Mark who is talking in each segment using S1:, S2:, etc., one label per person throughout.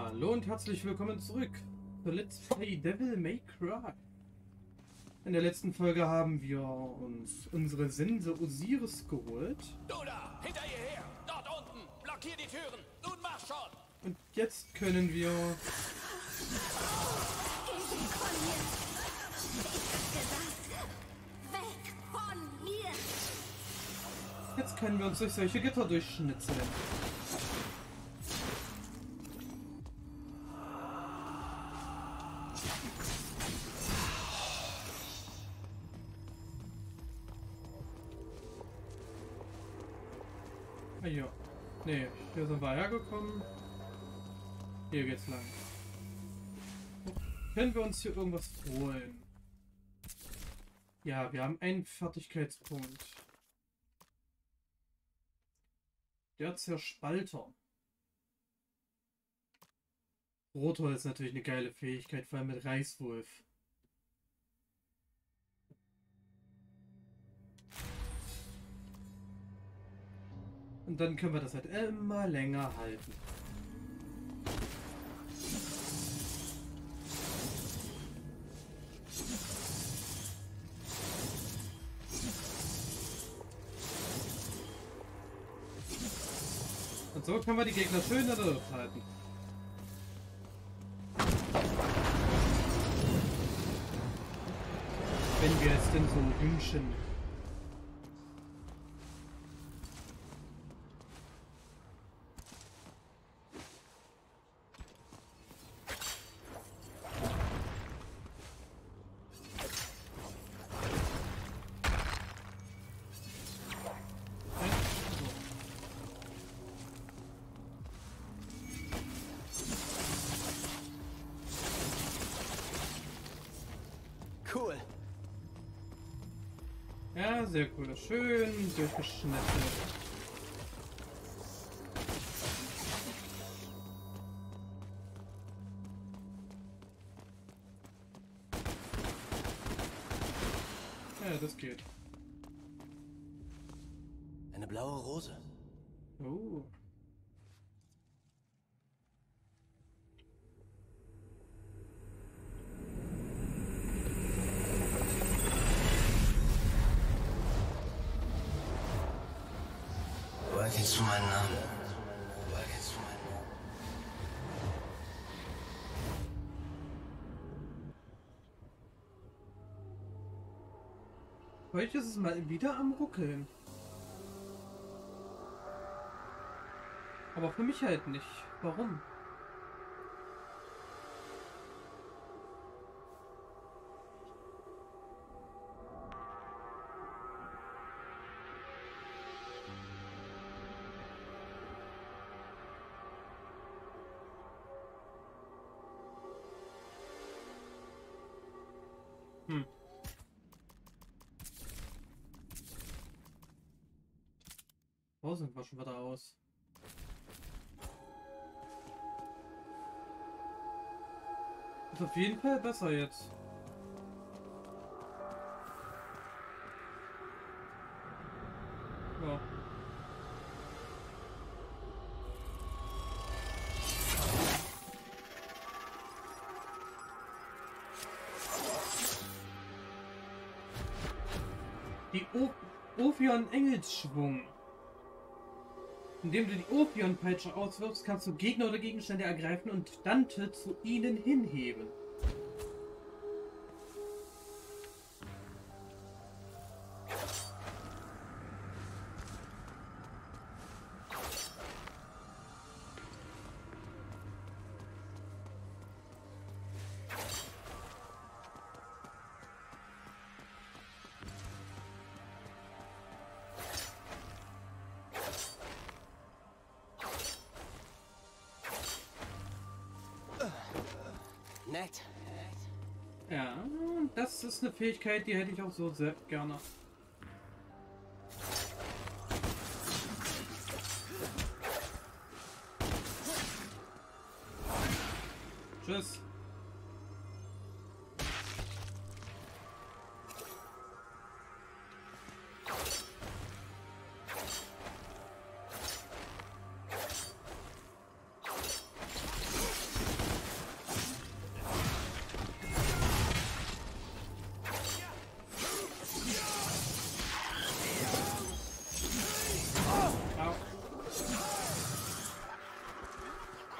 S1: Hallo und herzlich willkommen zurück zu Let's Play Devil May Cry. In der letzten Folge haben wir uns unsere Sense Osiris geholt.
S2: Du da, hinter ihr her! Dort unten! Blockier die Türen! Nun mach schon!
S1: Und jetzt können wir...
S3: Weg von mir!
S1: Jetzt können wir uns durch solche Gitter durchschnitzeln. Ah ja. Nee, hier sind wir hergekommen. Hier geht's lang. Können wir uns hier irgendwas holen? Ja, wir haben einen Fertigkeitspunkt. Der Zerspalter. Rotor ist natürlich eine geile Fähigkeit, vor allem mit Reißwolf. Und dann können wir das halt immer länger halten. Und so können wir die Gegner schön in der Luft halten. Wenn wir es denn so wünschen.
S2: Cool.
S1: Ja, sehr cool. Schön durchgeschnippelt. Ja, das geht.
S2: Eine blaue Rose.
S1: Oh.
S2: Woher kennst du meinen Namen? Woher kennst du meinen Namen?
S1: Heute ist es mal wieder am Ruckeln. Aber für mich halt nicht. Warum? Wo sind wir schon wieder aus? Ist auf jeden Fall besser jetzt. Ja. Die Ophion Engelsschwung. Indem du die Ophion-Peitsche auswirfst, kannst du Gegner oder Gegenstände ergreifen und Dante zu ihnen hinheben.
S2: Nett.
S1: Ja, das ist eine Fähigkeit, die hätte ich auch so sehr gerne. Tschüss.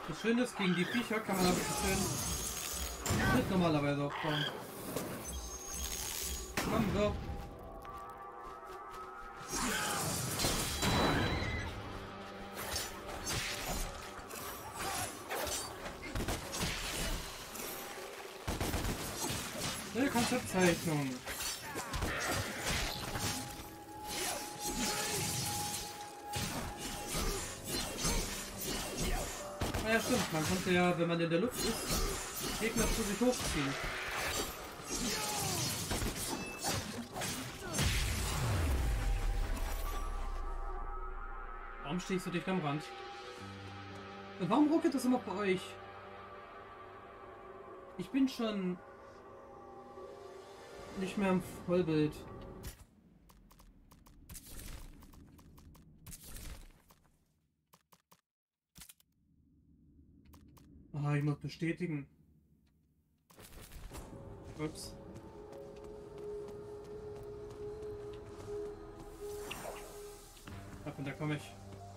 S1: Das Schöne ist, gegen die Viecher kann man aber schön nicht normalerweise aufbauen. Komm, wirf. Neue Konzeptzeichnung. Ah ja, stimmt. Man konnte ja, wenn man in der Luft ist, Gegner zu sich hochziehen. Warum stehst du dicht am Rand? Und warum ruckelt das immer bei euch? Ich bin schon nicht mehr im Vollbild. Ah, ich muss bestätigen. Ups. Und da komme ich.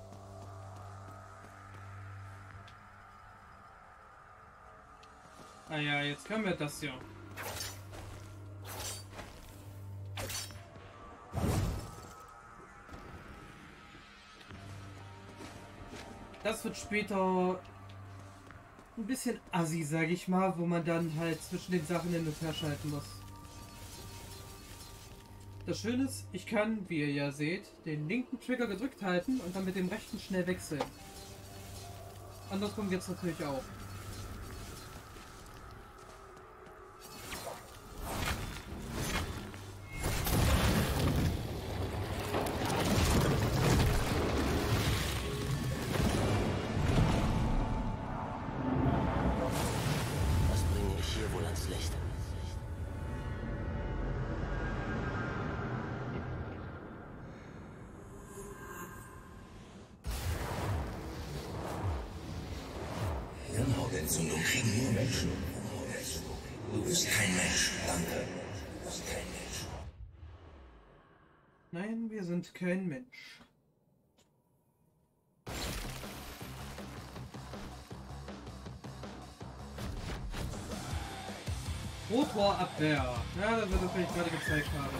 S1: Ah ja, jetzt können wir das hier. Das wird später ein bisschen assi, sage ich mal, wo man dann halt zwischen den Sachen hin und her schalten muss. Das Schöne ist, ich kann, wie ihr ja seht, den linken Trigger gedrückt halten und dann mit dem rechten schnell wechseln. Andersrum geht es natürlich auch.
S4: Was bringe ich hier wohl ans Licht?
S5: Hirnhautentzündung kriegen nur Menschen. Du bist kein Mensch, danke. Du bist kein Mensch.
S1: Nein, wir sind kein Mensch. Rotorabwehr. Ja, das wird das, was ich gerade gezeigt habe.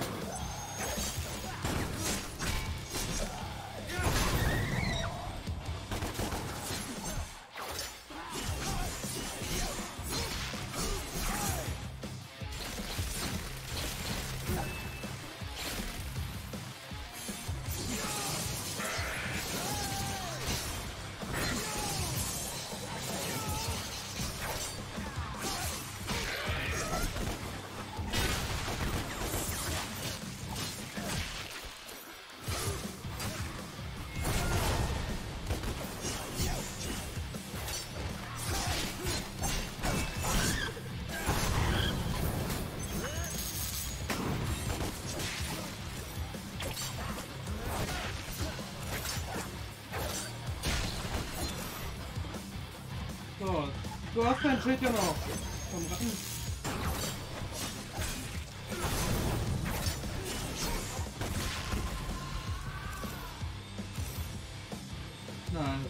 S1: So, du hast dein Schild ja noch. Komm rein. Na also.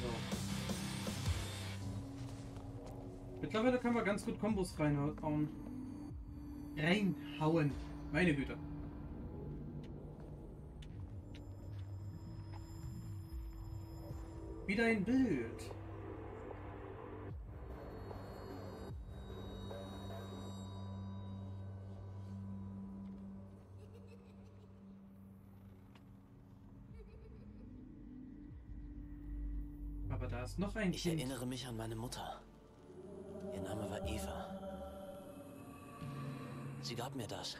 S1: Mittlerweile können wir ganz gut Kombos reinhauen. Reinhauen. Meine Güte. Wieder ein Bild. Aber da ist noch ein
S4: Ich
S1: Kind.
S4: erinnere mich an meine Mutter. Ihr Name war Eva. Sie gab mir das.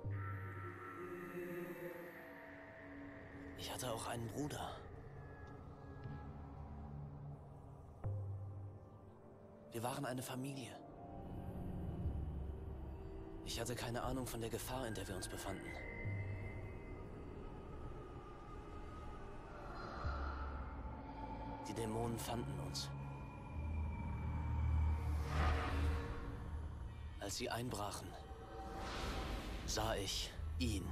S4: Ich hatte auch einen Bruder. Wir waren eine Familie. Ich hatte keine Ahnung von der Gefahr, in der wir uns befanden. Die Dämonen fanden uns. Als sie einbrachen, sah ich ihn.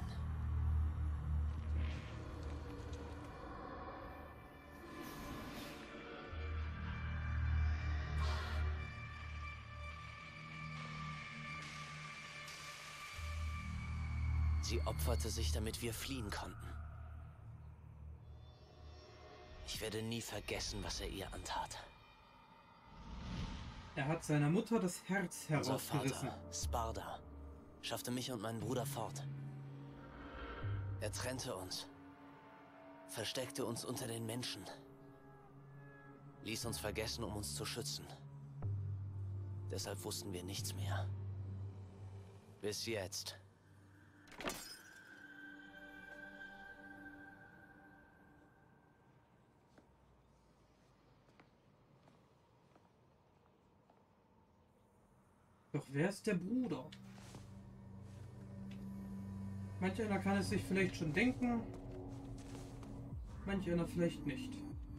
S4: Sie opferte sich, damit wir fliehen konnten. Ich werde nie vergessen, was er ihr antat.
S1: Er hat seiner Mutter das Herz
S4: Unser
S1: herausgerissen.
S4: Vater, Sparda, schaffte mich und meinen Bruder fort. Er trennte uns, versteckte uns unter den Menschen, ließ uns vergessen, um uns zu schützen. Deshalb wussten wir nichts mehr. Bis jetzt.
S1: Doch wer ist der Bruder? Manch einer kann es sich vielleicht schon denken, manch einer vielleicht nicht.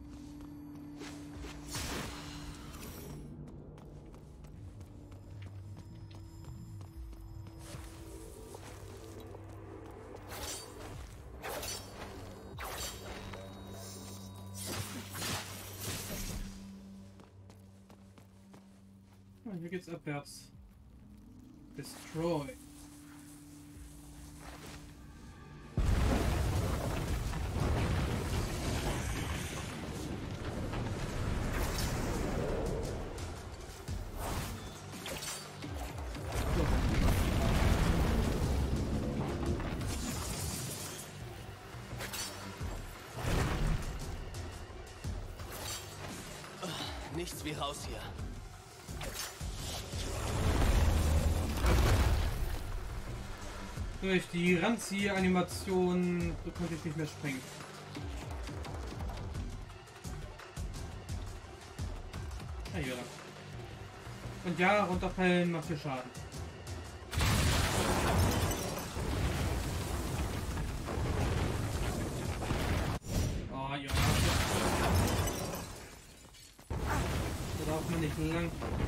S1: Hier geht's abwärts. Destroy.
S4: Nichts wie raus hier.
S1: Durch die Ranzi-Animation konnte ich nicht mehr springen. Ah, hier lang. Und ja, runterfallen macht hier Schaden. Oh ja. Da darf man nicht lang.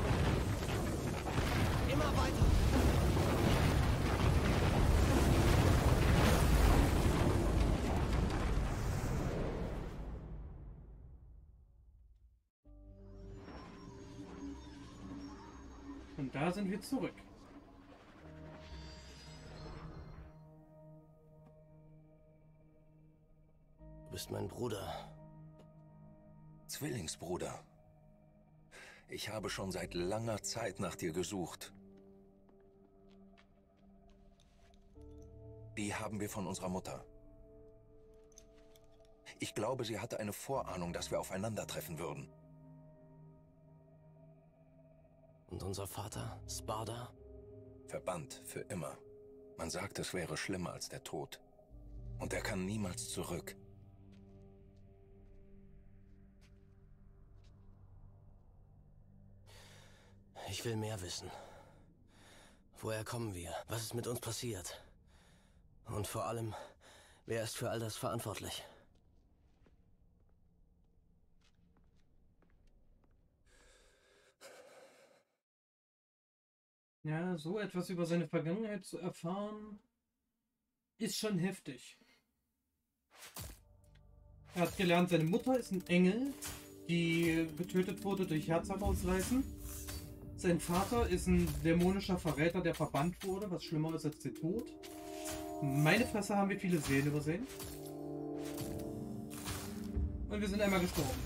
S4: Immer weiter.
S1: Und da sind wir zurück.
S4: Du bist mein Bruder.
S5: Zwillingsbruder. Ich habe schon seit langer Zeit nach dir gesucht. Die haben wir von unserer Mutter. Ich glaube, sie hatte eine Vorahnung, dass wir aufeinandertreffen würden.
S4: Und unser Vater, Sparda?
S5: Verbannt für immer. Man sagt, es wäre schlimmer als der Tod. Und er kann niemals zurück.
S4: Ich will mehr wissen. Woher kommen wir? Was ist mit uns passiert? Und vor allem, wer ist für all das verantwortlich?
S1: Ja, so etwas über seine Vergangenheit zu erfahren, ist schon heftig. Er hat gelernt, seine Mutter ist ein Engel, die getötet wurde durch Herz herausreißen. Sein Vater ist ein dämonischer Verräter, der verbannt wurde, was schlimmer ist als der Tod. Meine Fresse, haben wir viele Seelen übersehen. Und wir sind einmal gestorben.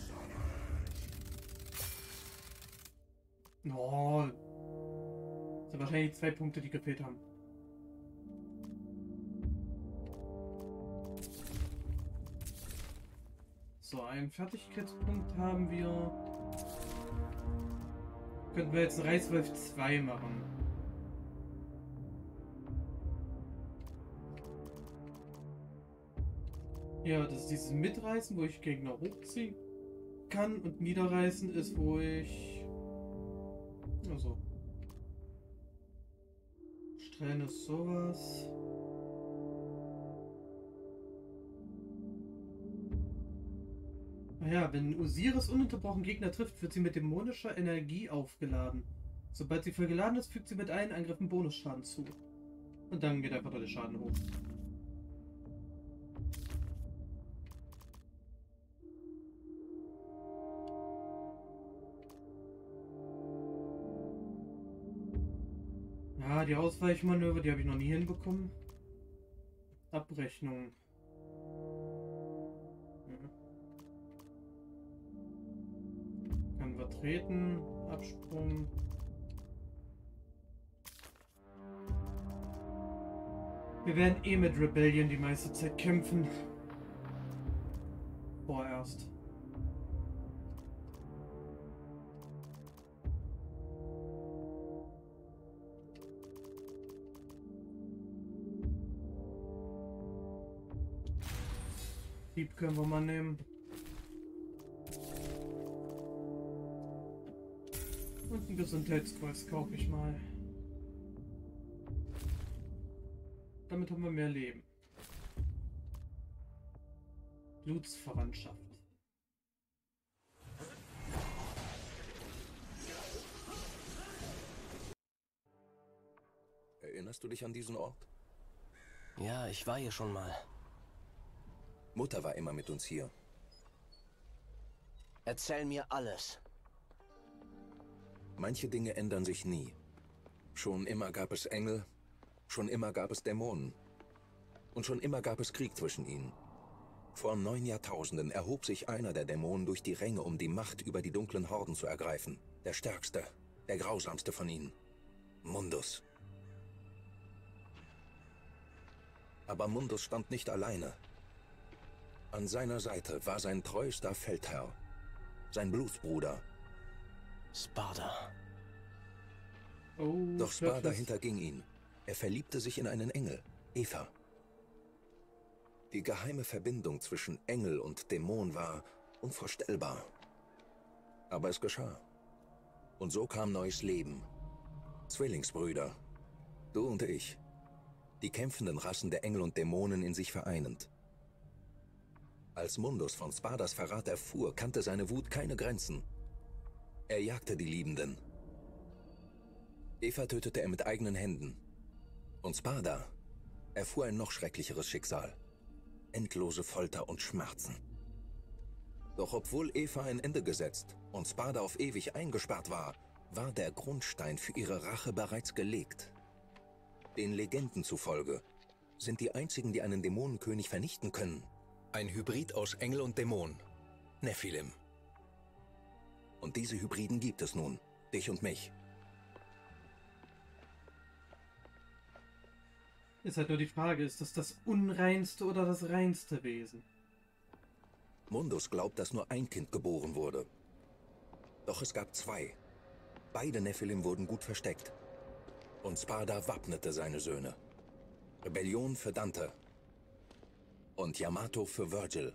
S1: Oh. Das sind wahrscheinlich 2 Punkte, die gefehlt haben. So, einen Fertigkeitspunkt haben wir. Könnten wir jetzt einen Reißwolf 2 machen. Ja, das ist dieses Mitreißen, wo ich Gegner hochziehen kann, und Niederreißen ist, wo ich... Also... Strähnen ist sowas... Naja, wenn Osiris ununterbrochen Gegner trifft, wird sie mit dämonischer Energie aufgeladen. Sobald sie voll geladen ist, fügt sie mit allen Angriffen Bonusschaden zu. Und dann geht einfach der Schaden hoch. Ja, die Ausweichmanöver, die habe ich noch nie hinbekommen. Abrechnung. Können wir treten, Absprung. Wir werden eh mit Rebellion die meiste Zeit kämpfen. Vorerst. Dieb können wir mal nehmen. Und ein Gesundheitskreuz kaufe ich mal. Damit haben wir mehr Leben. Blutsverwandtschaft.
S5: Erinnerst du dich an diesen Ort?
S4: Ja, ich war hier schon mal.
S5: Mutter war immer mit uns hier.
S4: Erzähl mir alles.
S5: Manche Dinge ändern sich nie. Schon immer gab es Engel, schon immer gab es Dämonen. Und schon immer gab es Krieg zwischen ihnen. Vor 9 Jahrtausenden erhob sich einer der Dämonen durch die Ränge, um die Macht über die dunklen Horden zu ergreifen. Der stärkste, der grausamste von ihnen. Mundus. Aber Mundus stand nicht alleine. An seiner Seite war sein treuester Feldherr, sein Blutsbruder.
S4: Sparda.
S1: Oh,
S5: Doch Sparda hinterging ihn. Er verliebte sich in einen Engel, Eva. Die geheime Verbindung zwischen Engel und Dämon war unvorstellbar. Aber es geschah. Und so kam neues Leben. Zwillingsbrüder, du und ich. Die kämpfenden Rassen der Engel und Dämonen in sich vereinend. Als Mundus von Spardas Verrat erfuhr, kannte seine Wut keine Grenzen. Er jagte die Liebenden. Eva tötete er mit eigenen Händen. Und Sparda erfuhr ein noch schrecklicheres Schicksal. Endlose Folter und Schmerzen. Doch obwohl Eva ein Ende gesetzt und Sparda auf ewig eingesperrt war, war der Grundstein für ihre Rache bereits gelegt. Den Legenden zufolge sind die einzigen, die einen Dämonenkönig vernichten können, ein Hybrid aus Engel und Dämon, Nephilim. Und diese Hybriden gibt es nun, dich und mich.
S1: Ist halt nur die Frage, ist das unreinste oder das reinste Wesen?
S5: Mundus glaubt, dass nur ein Kind geboren wurde. Doch es gab 2. Beide Nephilim wurden gut versteckt. Und Sparda wappnete seine Söhne. Rebellion für Dante. Und Yamato für Virgil.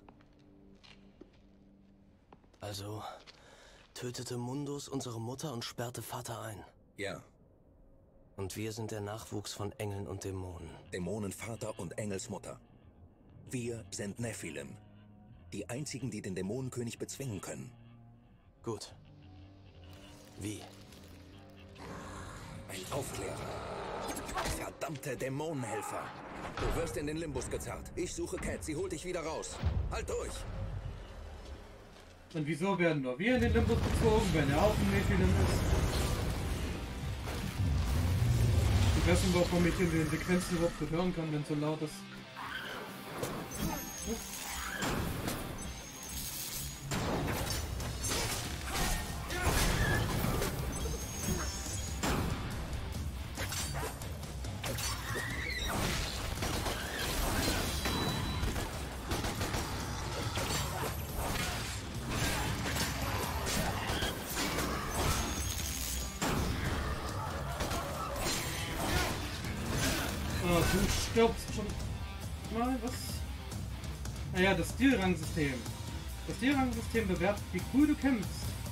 S4: Also tötete Mundus unsere Mutter und sperrte Vater ein.
S5: Ja.
S4: Und wir sind der Nachwuchs von Engeln und Dämonen.
S5: Dämonenvater und Engelsmutter. Wir sind Nephilim. Die einzigen, die den Dämonenkönig bezwingen können.
S4: Gut. Wie?
S5: Ein Aufklärer. Verdammte Dämonenhelfer. Du wirst in den Limbus gezerrt. Ich suche Cat, sie holt dich wieder raus. Halt durch!
S1: Und wieso werden nur wir in den Limbus gezogen, wenn er auch ein Nephilim ist? Ich weiß nicht, warum ich in den Sequenzen überhaupt gut hören kann, wenn es so laut ist. Du stirbst schon mal, was? Naja, das Stilrangsystem. Das Stilrangsystem bewertet, wie cool du kämpfst.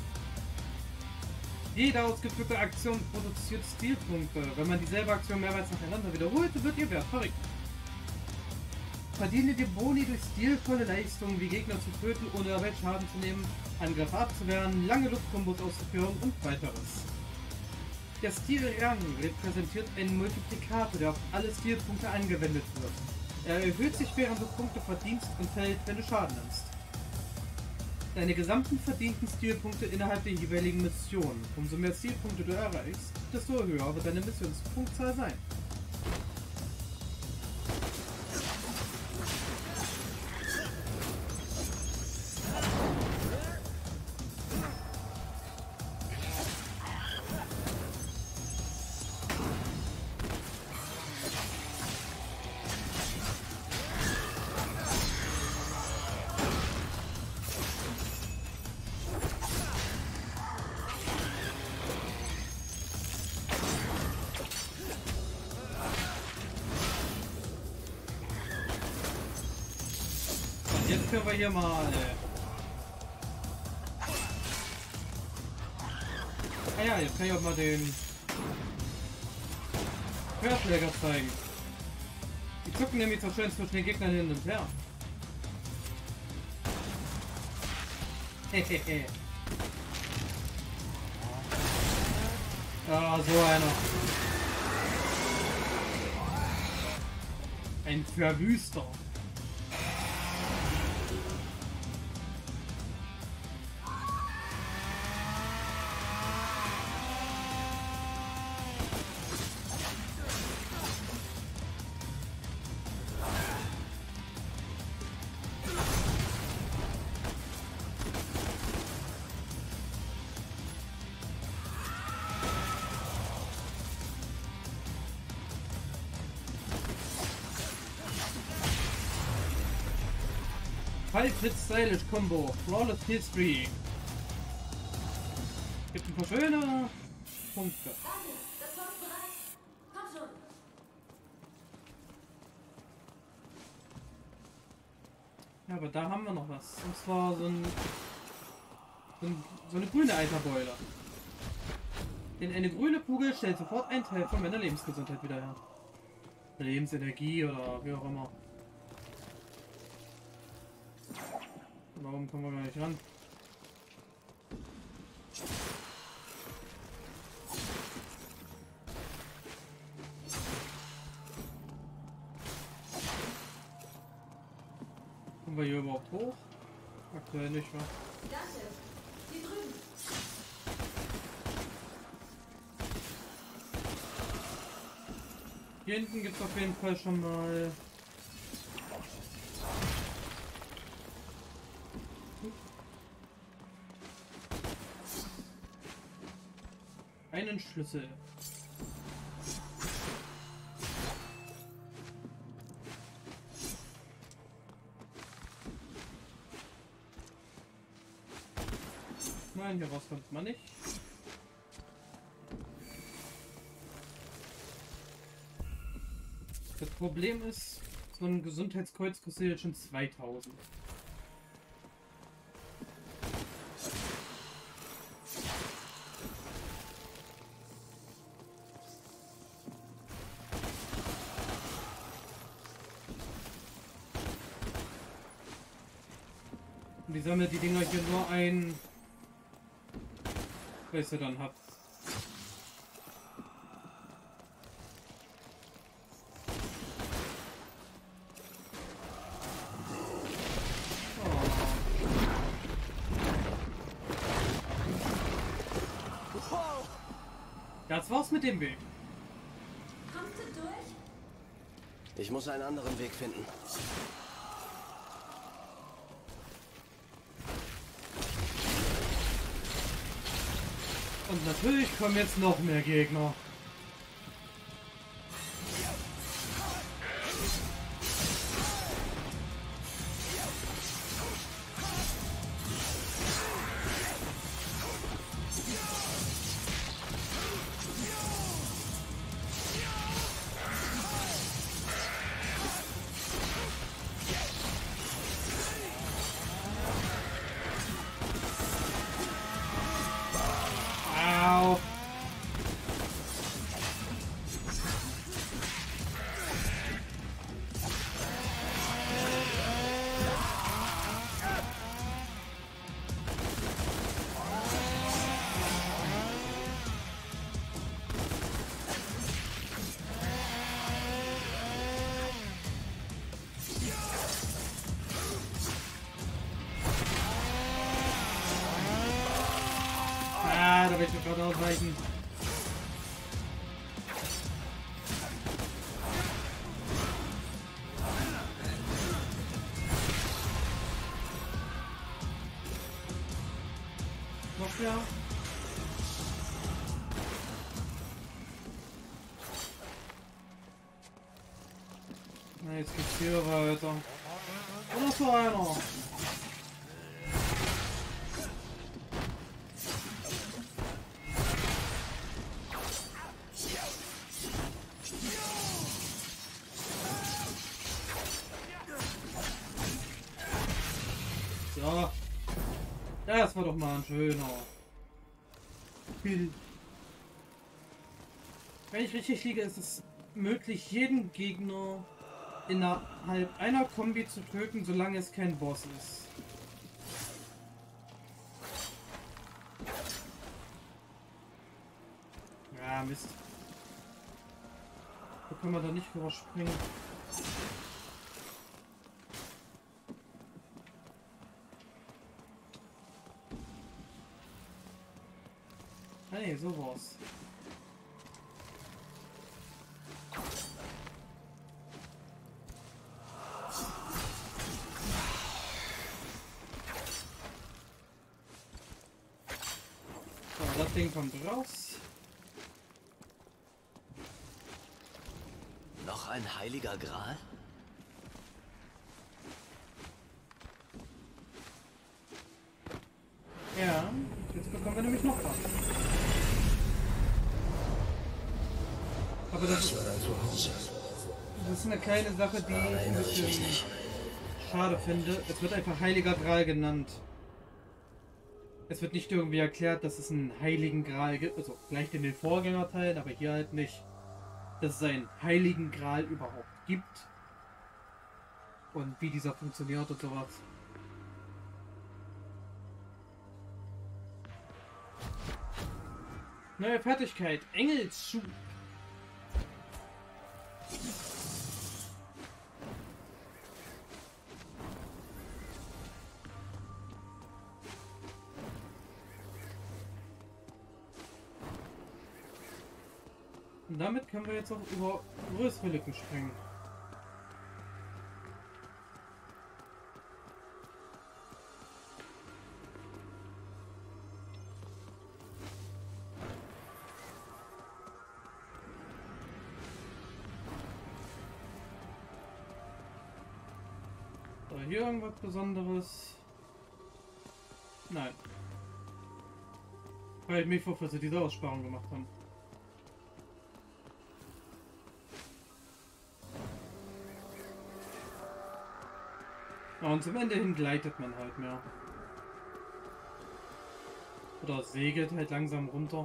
S1: Jede ausgeführte Aktion produziert Stilpunkte. Wenn man dieselbe Aktion mehrmals nacheinander wiederholt, wird ihr Wert verringert. Verdiene dir Boni durch stilvolle Leistungen, wie Gegner zu töten, ohne dabei Schaden zu nehmen, Angriffe abzuwehren, lange Luftkombos auszuführen und weiteres. Der Stilrang repräsentiert einen Multiplikator, der auf alle Stilpunkte angewendet wird. Er erhöht sich, während du Punkte verdienst und fällt, wenn du Schaden nimmst. Deine gesamten verdienten Stilpunkte innerhalb der jeweiligen Mission. Umso mehr Stilpunkte du erreichst, desto höher wird deine Missionspunktzahl sein. können wir hier mal. Ah ja, jetzt kann ich auch mal den Querschläger zeigen. Die zucken nämlich so schön zwischen den Gegnern hin und her. Hehehe. Ah, so einer. Ein Verwüster. Hit Stylish Combo, Flawless History. Gibt ein paar schöne Punkte.
S3: Das Tor ist bereit. Komm schon.
S1: Ja, aber da haben wir noch was. Und zwar so eine grüne Eiterbeule. Denn eine grüne Kugel stellt sofort einen Teil von meiner Lebensgesundheit wieder her. Lebensenergie oder wie auch immer. Warum kommen wir gar nicht ran? Kommen wir hier überhaupt hoch? Aktuell nicht, wa?
S3: Danke. Hier drüben.
S1: Hier hinten gibt es auf jeden Fall schon mal. Einen Schlüssel. Nein, hier raus kommt man nicht. Das Problem ist, so ein Gesundheitskreuz kostet jetzt schon 2000. Und die sammelt die Dinger hier nur ein, was ihr dann habt. Das war's mit dem Weg.
S3: Kommst du durch?
S4: Ich muss einen anderen Weg finden.
S1: Und natürlich kommen jetzt noch mehr Gegner. Au. Ah, da will ich mir gerade ausweichen. Noch mehr? Na, jetzt geht's hier weiter. Und noch so einer. Das war doch mal ein schöner Bild. Wenn ich richtig liege, ist es möglich, jeden Gegner innerhalb einer Kombi zu töten, solange es kein Boss ist. Ja, Mist. Da können wir da nicht überspringen. Hey, sowas. So, das Ding kommt raus.
S4: Noch ein heiliger Gral?
S1: Ja, jetzt bekommen wir nämlich noch was. Aber das ist eine kleine Sache, die ich ein bisschen schade finde. Es wird einfach Heiliger Gral genannt. Es wird nicht irgendwie erklärt, dass es einen Heiligen Gral gibt. Also vielleicht in den Vorgängerteilen, aber hier halt nicht. Dass es einen Heiligen Gral überhaupt gibt. Und wie dieser funktioniert und sowas. Neue Fertigkeit. Engelsschub. Und damit können wir jetzt auch über größere Lücken springen. So, hier irgendwas Besonderes? Nein. Weil ich mich vor, dass sie diese Aussparung gemacht haben. Ja, und zum Ende hin gleitet man halt mehr. Oder segelt halt langsam runter.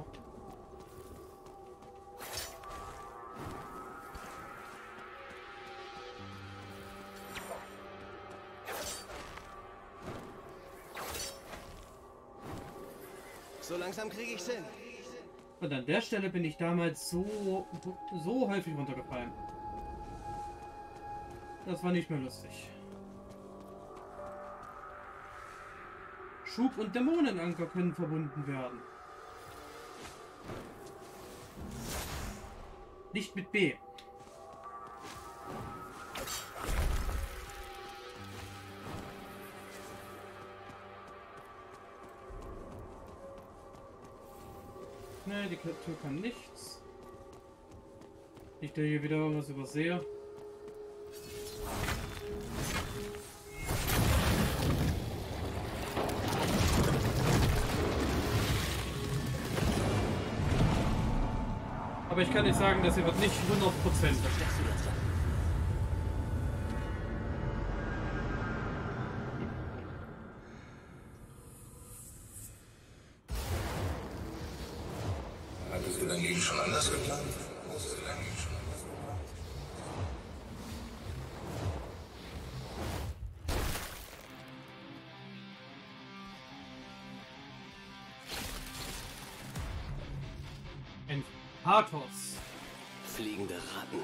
S4: So langsam kriege ich's hin.
S1: Und an der Stelle bin ich damals so häufig runtergefallen. Das war nicht mehr lustig. Schub- und Dämonenanker können verbunden werden. Nicht mit B. Ne, die Tür kann nichts. Nicht, dass ich hier wieder irgendwas übersehe. Aber ich kann nicht sagen, dass ihr wird nicht 100%.
S4: Was steckst du da drin?
S5: Hattest du dein Leben schon anders geplant?
S1: Ein Pathos.
S4: Fliegende Ratten.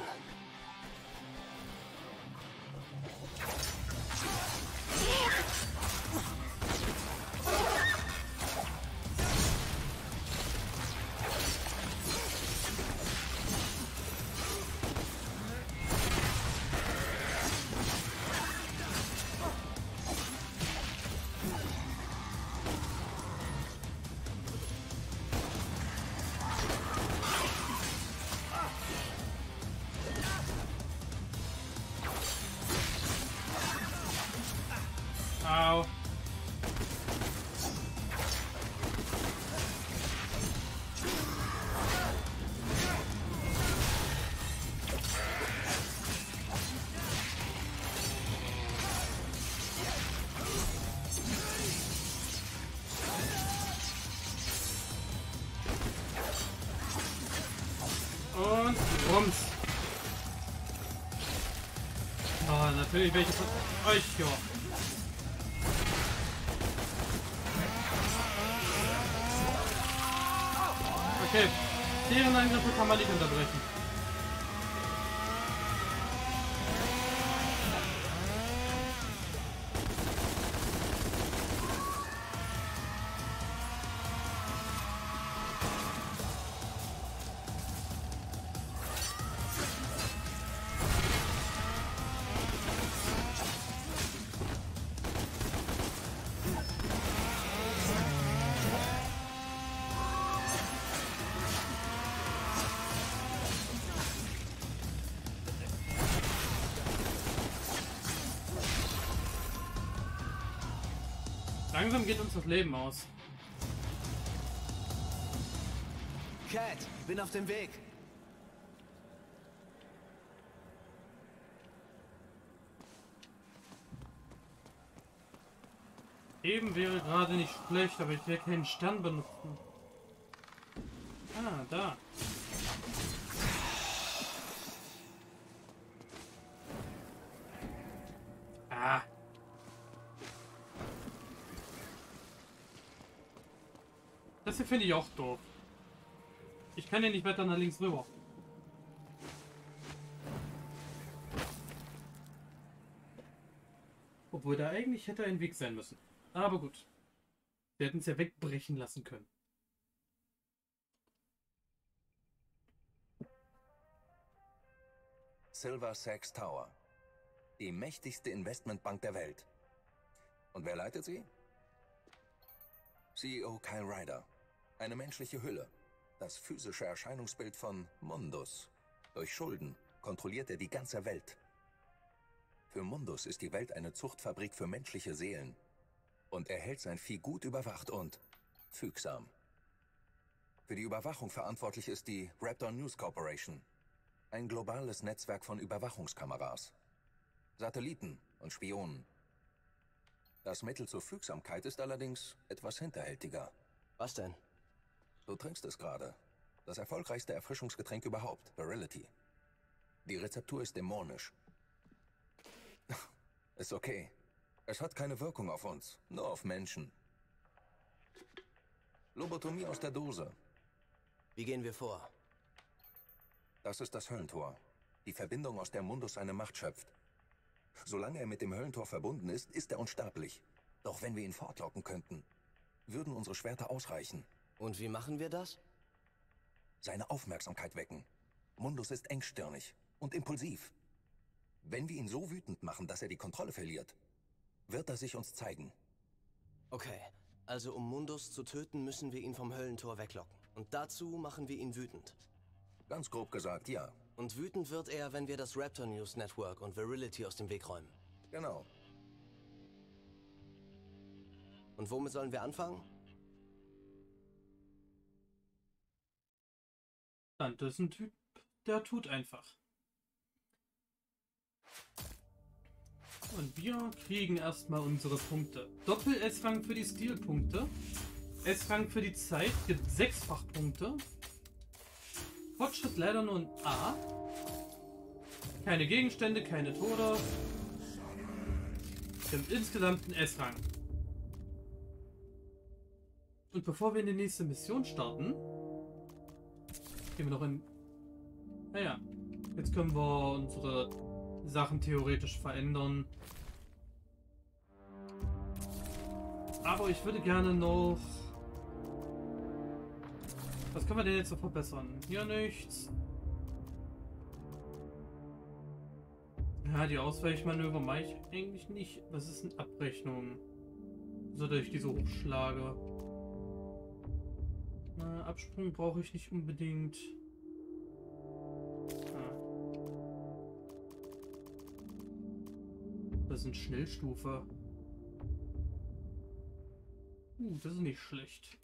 S1: Rums. Ah, natürlich welche von euch hier. Okay, deren Angriffe kann man nicht unterbrechen. Langsam geht uns das Leben aus.
S4: Cat, bin auf dem Weg.
S1: Eben wäre gerade nicht schlecht, aber ich will keinen Stern benutzen. Ah, da. Ah. Das hier finde ich auch doof. Ich kann ja nicht weiter nach links rüber. Obwohl da eigentlich hätte ein Weg sein müssen. Aber gut. Wir hätten es ja wegbrechen lassen können.
S5: Silver Sachs Tower. Die mächtigste Investmentbank der Welt. Und wer leitet sie? CEO Kyle Ryder. Eine menschliche Hülle. Das physische Erscheinungsbild von Mundus. Durch Schulden kontrolliert er die ganze Welt. Für Mundus ist die Welt eine Zuchtfabrik für menschliche Seelen. Und er hält sein Vieh gut überwacht und fügsam. Für die Überwachung verantwortlich ist die Raptor News Corporation. Ein globales Netzwerk von Überwachungskameras, Satelliten und Spionen. Das Mittel zur Fügsamkeit ist allerdings etwas hinterhältiger.
S4: Was denn?
S5: Du trinkst es gerade. Das erfolgreichste Erfrischungsgetränk überhaupt, Virility. Die Rezeptur ist dämonisch. Ist okay. Es hat keine Wirkung auf uns, nur auf Menschen. Lobotomie aus der Dose.
S4: Wie gehen wir vor?
S5: Das ist das Höllentor. Die Verbindung, aus der Mundus seine Macht schöpft. Solange er mit dem Höllentor verbunden ist, ist er unsterblich. Doch wenn wir ihn fortlocken könnten, würden unsere Schwerter ausreichen.
S4: Und wie machen wir das?
S5: Seine Aufmerksamkeit wecken. Mundus ist engstirnig und impulsiv. Wenn wir ihn so wütend machen, dass er die Kontrolle verliert, wird er sich uns zeigen.
S4: Okay, also um Mundus zu töten, müssen wir ihn vom Höllentor weglocken. Und dazu machen wir ihn wütend.
S5: Ganz grob gesagt, ja.
S4: Und wütend wird er, wenn wir das Raptor News Network und Virility aus dem Weg räumen.
S5: Genau.
S4: Und womit sollen wir anfangen?
S1: Das ist ein Typ, der tut einfach. Und wir kriegen erstmal unsere Punkte. Doppel-S-Rang für die Stilpunkte. S-Rang für die Zeit gibt 6-fach Punkte. Fortschritt leider nur ein A. Keine Gegenstände, keine Tode. Wir haben insgesamt einen S-Rang. Und bevor wir in die nächste Mission starten, gehen wir noch in... Naja, jetzt können wir unsere Sachen theoretisch verändern. Aber ich würde gerne noch... Was können wir denn jetzt so verbessern? Hier nichts. Ja, die Ausweichmanöver mache ich eigentlich nicht. Das ist eine Abrechnung. So, dass ich diese hochschlage. Na, Absprung brauche ich nicht unbedingt. Das ist eine Schnellstufe. Das ist nicht schlecht.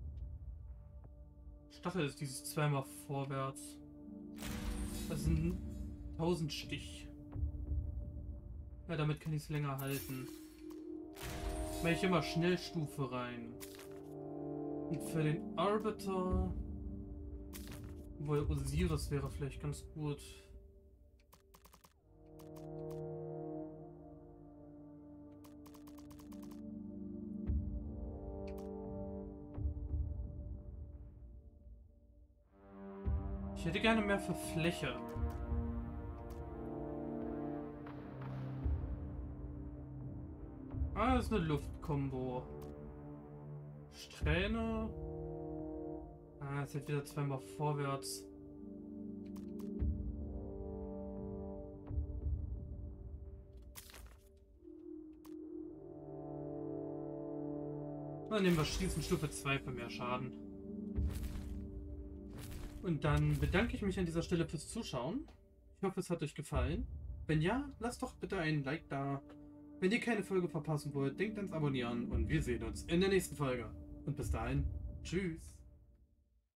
S1: Stachel ist dieses zweimal vorwärts. Das sind 1000 Stich. Ja, damit kann ich es länger halten. Mache ich immer Schnellstufe rein. Und für den Arbiter Obwohl Osiris wäre vielleicht ganz gut. Ich hätte gerne mehr für Fläche. Ah, das ist eine Luftkombo. Strähne. Ah, es geht wieder zweimal vorwärts. Dann nehmen wir Schießen Stufe 2 für mehr Schaden. Und dann bedanke ich mich an dieser Stelle fürs Zuschauen. Ich hoffe, es hat euch gefallen. Wenn ja, lasst doch bitte einen Like da. Wenn ihr keine Folge verpassen wollt, denkt ans Abonnieren und wir sehen uns in der nächsten Folge. Und bis dahin, tschüss.